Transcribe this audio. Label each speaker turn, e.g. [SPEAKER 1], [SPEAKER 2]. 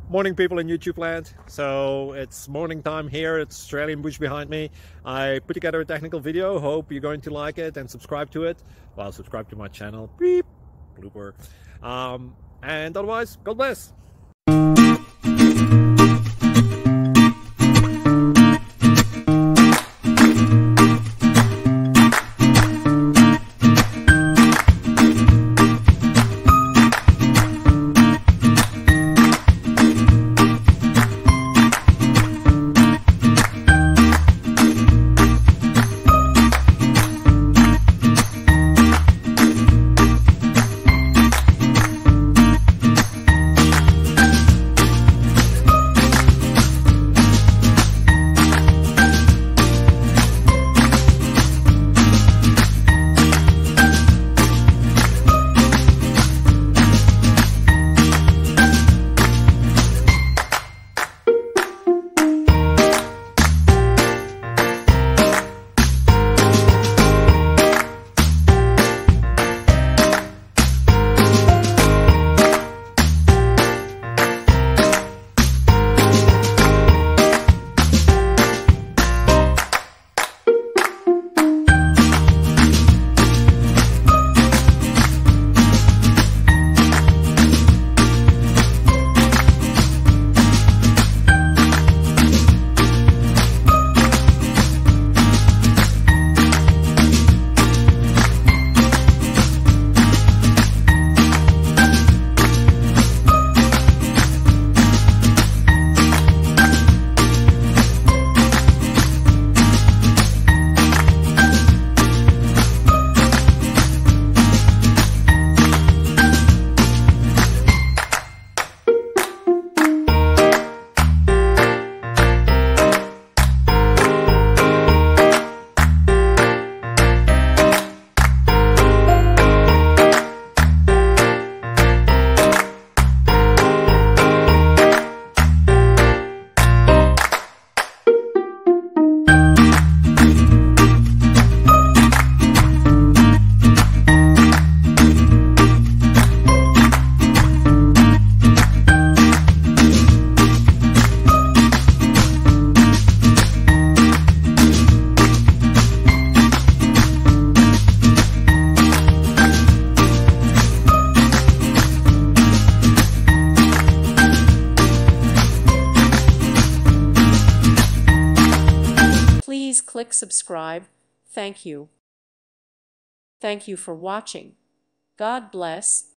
[SPEAKER 1] Morning, people in YouTube land. So it's morning time here. It's Australian bush behind me. I put together a technical video. Hope you're going to like it and subscribe to it. Well, subscribe to my channel. Beep. Blooper. And otherwise, God bless.
[SPEAKER 2] Please click subscribe. Thank you. Thank you for watching. God bless.